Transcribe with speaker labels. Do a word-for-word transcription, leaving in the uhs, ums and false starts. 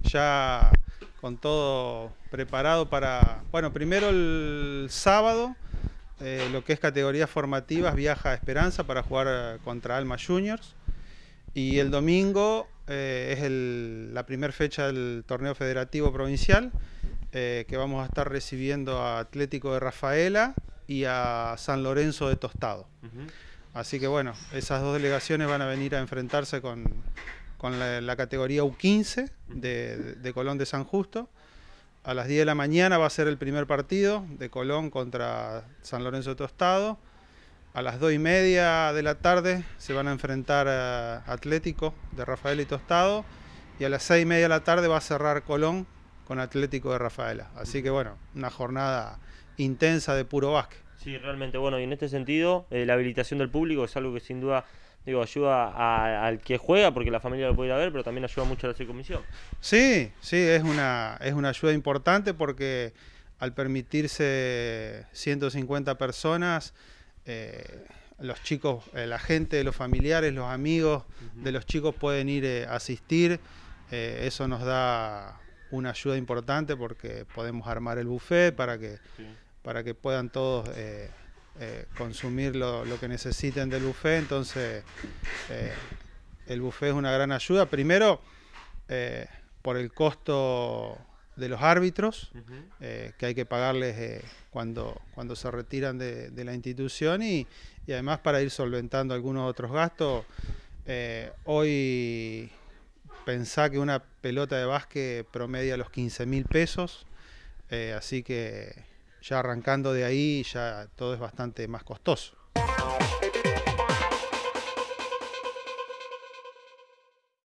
Speaker 1: ya con todo preparado para... Bueno, primero el sábado, eh, lo que es categorías formativas, viaja a Esperanza para jugar contra Alma Juniors. Y el domingo eh, es el, la primera fecha del torneo federativo provincial, eh, que vamos a estar recibiendo a Atlético de Rafaela y a San Lorenzo de Tostado. Uh-huh. Así que bueno, esas dos delegaciones van a venir a enfrentarse con, con la, la categoría U quince de, de Colón de San Justo. A las diez de la mañana va a ser el primer partido de Colón contra San Lorenzo de Tostado. A las dos y media de la tarde se van a enfrentar a Atlético de Rafaela y Tostado. Y a las seis y media de la tarde va a cerrar Colón con Atlético de Rafaela. Así que bueno, una jornada intensa de puro básquet.
Speaker 2: Sí, realmente, bueno, y en este sentido, eh, la habilitación del público es algo que sin duda, digo, ayuda a, al que juega, porque la familia lo puede ir a ver, pero también ayuda mucho a la comisión.
Speaker 1: Sí, sí, es una, es una ayuda importante porque al permitirse ciento cincuenta personas, eh, los chicos, eh, la gente, los familiares, los amigos uh-huh. de los chicos pueden ir eh, a asistir. Eh, eso nos da una ayuda importante porque podemos armar el buffet para que, sí. para que puedan todos eh, eh, consumir lo, lo que necesiten del buffet. Entonces, eh, el buffet es una gran ayuda. Primero, eh, por el costo de los árbitros, uh-huh. eh, que hay que pagarles eh, cuando, cuando se retiran de, de la institución y, y además para ir solventando algunos otros gastos. Eh, hoy pensá que una pelota de básquet promedia los quince mil pesos, eh, así que ya arrancando de ahí ya todo es bastante más costoso.